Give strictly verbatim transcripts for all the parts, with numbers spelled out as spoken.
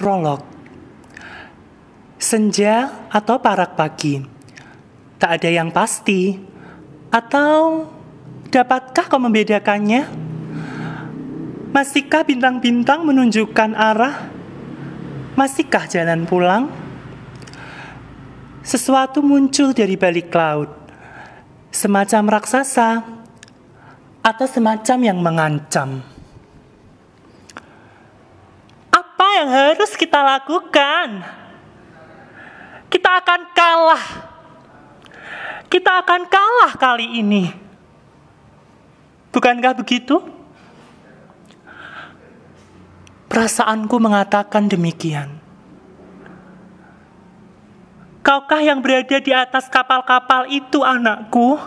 Prolog. Senja atau parak pagi, tak ada yang pasti. Atau dapatkah kau membedakannya? Masihkah bintang-bintang menunjukkan arah? Masihkah jalan pulang? Sesuatu muncul dari balik laut, semacam raksasa atau semacam yang mengancam. Apa yang harus kita lakukan? Kita akan kalah. Kita akan kalah kali ini. Bukankah begitu? Perasaanku mengatakan demikian. Kaukah yang berada di atas kapal-kapal itu, anakku?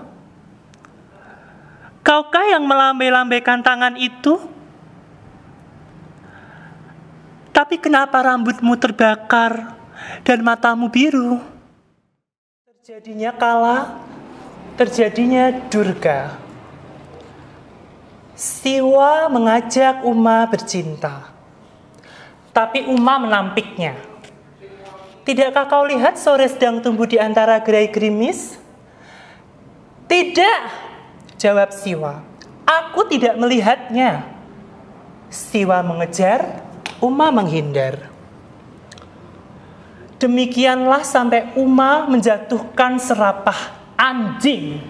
Kaukah yang melambai-lambaikan tangan itu? Tapi kenapa rambutmu terbakar dan matamu biru? Terjadinya kala, terjadinya durga. Siwa mengajak Uma bercinta, tapi Uma menampiknya. Tidakkah kau lihat sore sedang tumbuh di antara gerai gerimis? Tidak, jawab Siwa. Aku tidak melihatnya. Siwa mengejar, Uma menghindar. Demikianlah sampai Uma menjatuhkan serapah anjing.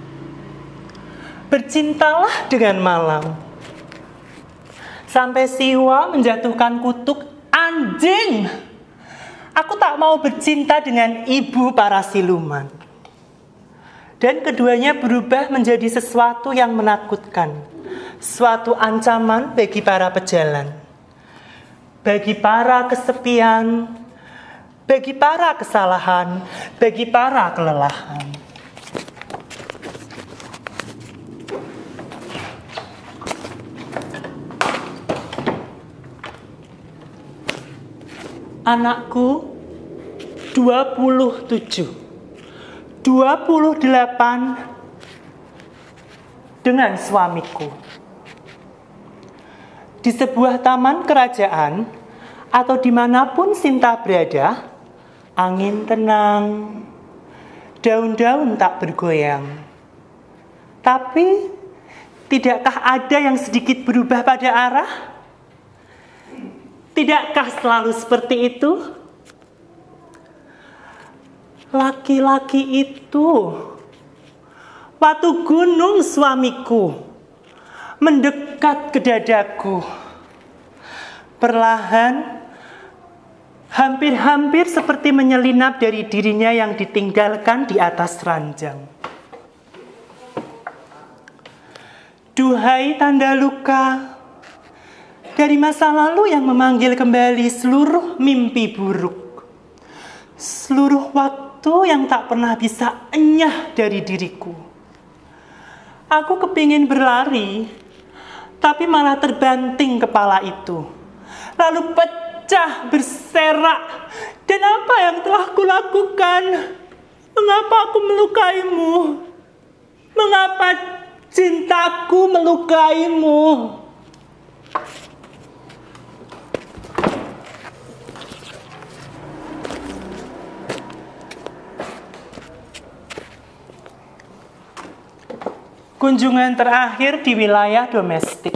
Bercintalah dengan malam. Sampai Siwa menjatuhkan kutuk anjing. Aku tak mau bercinta dengan ibu para siluman. Dan keduanya berubah menjadi sesuatu yang menakutkan. Suatu ancaman bagi para pejalan. Bagi para kesepian, bagi para kesalahan, bagi para kelelahan. Anakku, dua puluh tujuh, dua puluh delapan dengan suamiku. Di sebuah taman kerajaan atau dimanapun Sinta berada, angin tenang, daun-daun tak bergoyang. Tapi, tidakkah ada yang sedikit berubah pada arah? Tidakkah selalu seperti itu? Laki-laki itu, Watu Gunung suamiku, mendekat ke dadaku. Perlahan, hampir-hampir seperti menyelinap dari dirinya yang ditinggalkan di atas ranjang. Duhai tanda luka, dari masa lalu yang memanggil kembali seluruh mimpi buruk, seluruh waktu yang tak pernah bisa enyah dari diriku. Aku kepingin berlari, tapi malah terbanting kepala itu, lalu pecah berserak. Dan apa yang telah kulakukan? Mengapa aku melukaimu? Mengapa cintaku melukaimu? Kunjungan terakhir di wilayah domestik.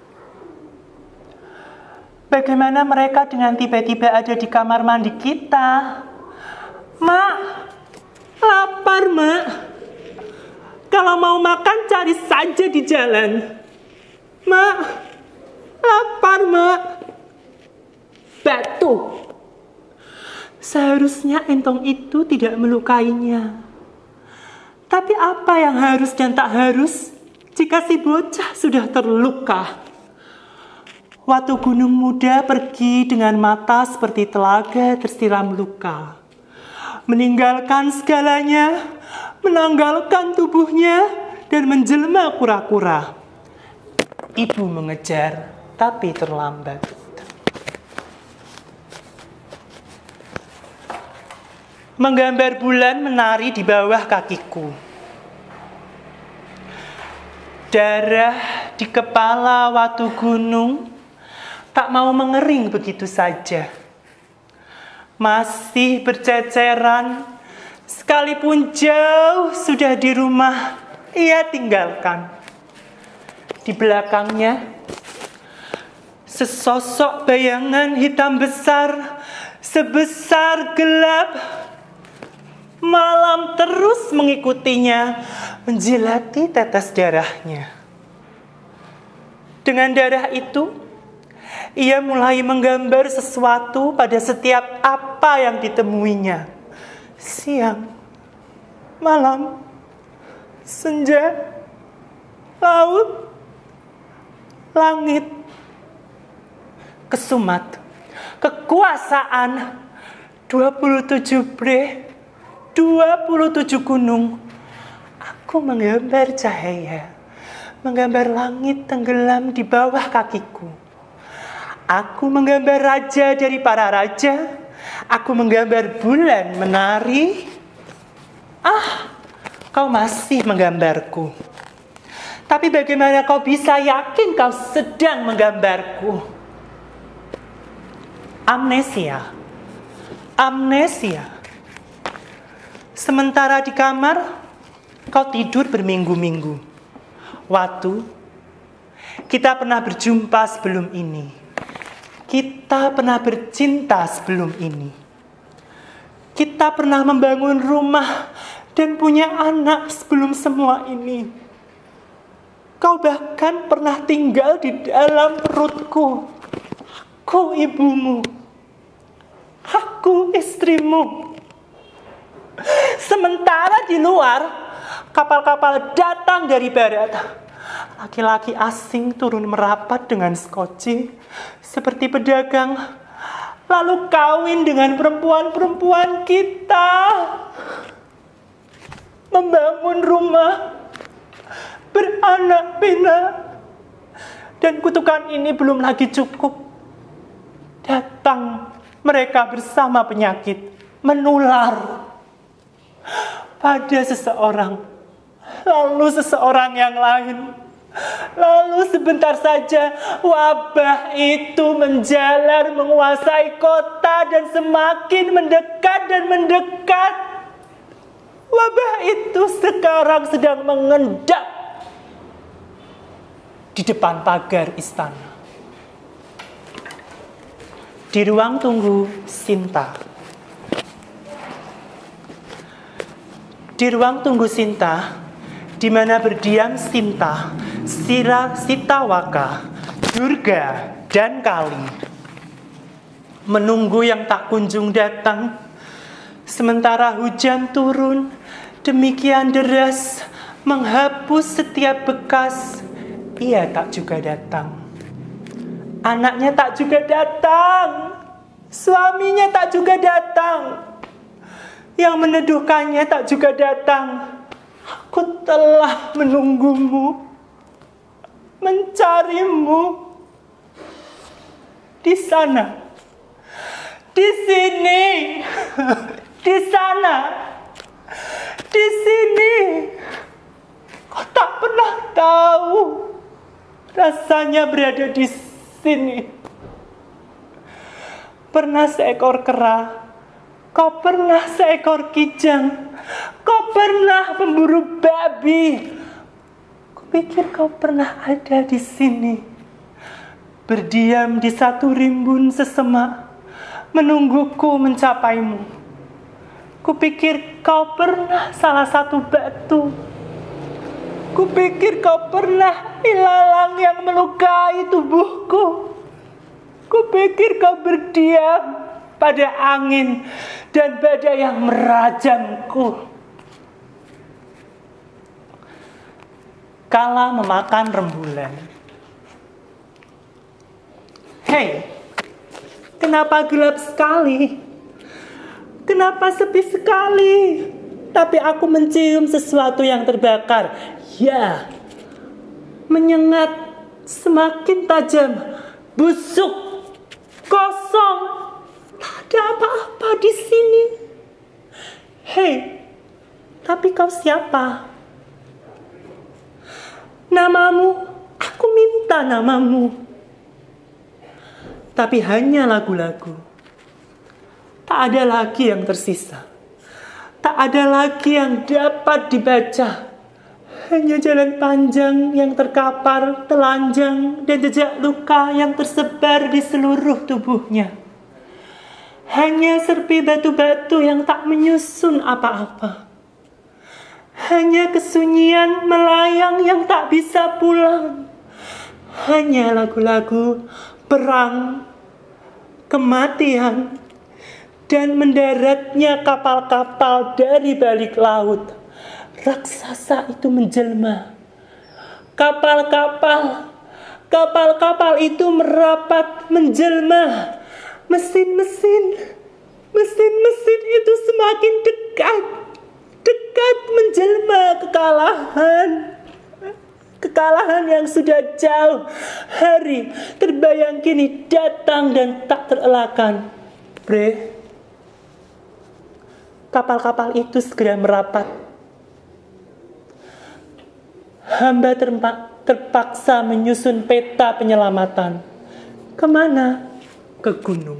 Bagaimana mereka dengan tiba-tiba ada di kamar mandi kita? Mak, lapar, Mak. Kalau mau makan cari saja di jalan. Mak, lapar, Mak. Batu. Seharusnya entong itu tidak melukainya. Tapi apa yang harus dan tak harus jika si bocah sudah terluka? Watu Gunung Muda pergi dengan mata seperti telaga tersiram luka. Meninggalkan segalanya, menanggalkan tubuhnya, dan menjelma kura-kura. Ibu mengejar, tapi terlambat. Menggambar bulan menari di bawah kakiku. Darah di kepala Watu Gunung tak mau mengering begitu saja. masih berceceran, sekalipun jauh sudah di rumah ia tinggalkan. Di belakangnya, sesosok bayangan hitam besar, sebesar gelap. Malam terus mengikutinya, menjilati tetes darahnya. Dengan darah itu, ia mulai menggambar sesuatu pada setiap apa yang ditemuinya. Siang, malam, senja, laut, langit, kesumat, kekuasaan, dua puluh tujuh bre, dua puluh tujuh gunung. Aku menggambar cahaya, menggambar langit tenggelam di bawah kakiku. Aku menggambar raja dari para raja. Aku menggambar bulan menari. Ah, kau masih menggambarku. Tapi bagaimana kau bisa yakin kau sedang menggambarku? Amnesia. Amnesia. Sementara di kamar, kau tidur berminggu-minggu. Waktu kita pernah berjumpa sebelum ini. Kita pernah bercinta sebelum ini. Kita pernah membangun rumah dan punya anak sebelum semua ini. Kau bahkan pernah tinggal di dalam perutku. Aku ibumu. Aku istrimu. Sementara di luar, kapal-kapal datang dari barat. Laki-laki asing turun merapat dengan skoci seperti pedagang, lalu kawin dengan perempuan-perempuan kita, membangun rumah, beranak pinak, dan kutukan ini belum lagi cukup. Datang mereka bersama penyakit menular pada seseorang, lalu seseorang yang lain. Lalu sebentar saja wabah itu menjalar menguasai kota dan semakin mendekat dan mendekat. Wabah itu sekarang sedang mengendap di depan pagar istana. Di ruang tunggu Sinta. Di ruang tunggu Sinta, di mana berdiam Sinta, Sira, Sitawaka, Durga, dan Kali, menunggu yang tak kunjung datang. Sementara hujan turun demikian deras, menghapus setiap bekas, ia tak juga datang. Anaknya tak juga datang, suaminya tak juga datang, yang meneduhkannya tak juga datang. Aku telah menunggumu, mencarimu di sana, di sini, di sana, di sini. Kau tak pernah tahu rasanya berada di sini. Pernah seekor kera, kau pernah seekor kijang, kau pernah memburu babi. Kupikir kau pernah ada di sini, berdiam di satu rimbun sesemak, menungguku mencapaimu. Kupikir kau pernah salah satu batu. Kupikir kau pernah ilalang yang melukai tubuhku. Kupikir kau berdiam pada angin dan badai yang merajamku. Kala memakan rembulan. Hei, kenapa gelap sekali? Kenapa sepi sekali? Tapi aku mencium sesuatu yang terbakar. Ya, menyengat, semakin tajam, busuk, kosong. Tak ada apa-apa di sini. Hei, tapi kau siapa? Namamu, aku minta namamu. Tapi hanya lagu-lagu. Tak ada lagi yang tersisa. Tak ada lagi yang dapat dibaca. Hanya jalan panjang yang terkapar, telanjang, dan jejak luka yang tersebar di seluruh tubuhnya. Hanya serpi batu-batu yang tak menyusun apa-apa. Hanya kesunyian melayang yang tak bisa pulang. Hanya lagu-lagu perang, kematian, dan mendaratnya kapal-kapal dari balik laut. Raksasa itu menjelma. Kapal-kapal, kapal-kapal itu merapat menjelma. Mesin-mesin, mesin-mesin itu semakin dekat, dekat menjelma kekalahan. Kekalahan yang sudah jauh hari terbayang kini datang dan tak terelakkan. Bre, kapal-kapal itu segera merapat. Hamba terpaksa menyusun peta penyelamatan. Kemana? Ke gunung.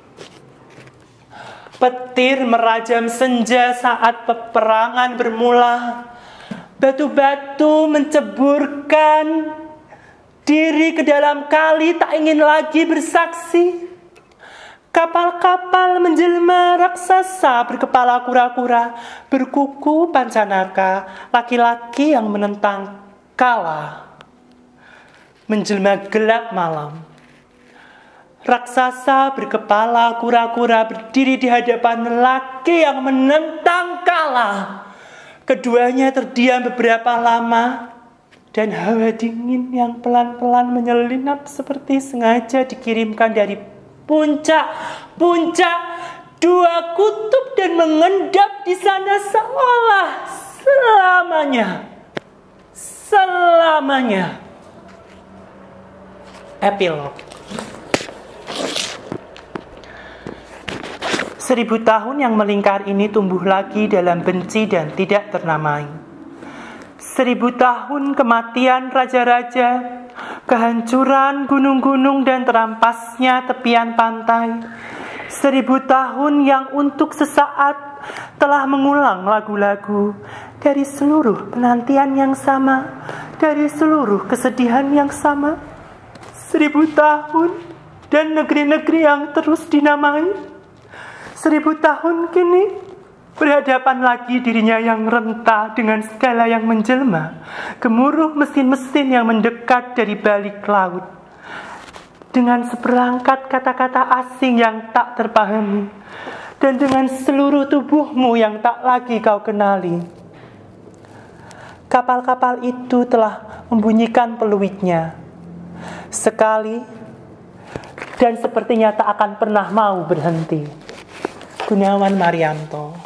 Petir merajam senja saat peperangan bermula. Batu-batu menceburkan diri ke dalam kali, tak ingin lagi bersaksi. Kapal-kapal menjelma raksasa berkepala kura-kura, berkuku pancanaka, laki-laki yang menentang kala. Menjelma gelap malam. Raksasa berkepala kura-kura berdiri di hadapan lelaki yang menentang kalah. Keduanya terdiam beberapa lama, dan hawa dingin yang pelan-pelan menyelinap seperti sengaja dikirimkan dari puncak-puncak dua kutub dan mengendap di sana seolah selamanya. Selamanya. Epilog. Seribu tahun yang melingkar ini tumbuh lagi dalam benci dan tidak ternamai. Seribu tahun kematian raja-raja, kehancuran gunung-gunung dan terampasnya tepian pantai. Seribu tahun yang untuk sesaat telah mengulang lagu-lagu dari seluruh penantian yang sama, dari seluruh kesedihan yang sama. Seribu tahun dan negeri-negeri yang terus dinamai. Seribu tahun kini berhadapan lagi dirinya yang renta dengan segala yang menjelma, gemuruh mesin-mesin yang mendekat dari balik laut, dengan seperangkat kata-kata asing yang tak terpahami, dan dengan seluruh tubuhmu yang tak lagi kau kenali. Kapal-kapal itu telah membunyikan peluitnya sekali, dan sepertinya tak akan pernah mau berhenti. Gunawan Marianto.